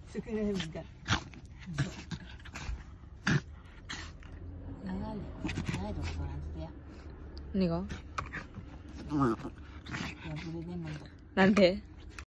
少ないみたい。長いとこ取らんとや。 何が？ いや、それでも。 なんで？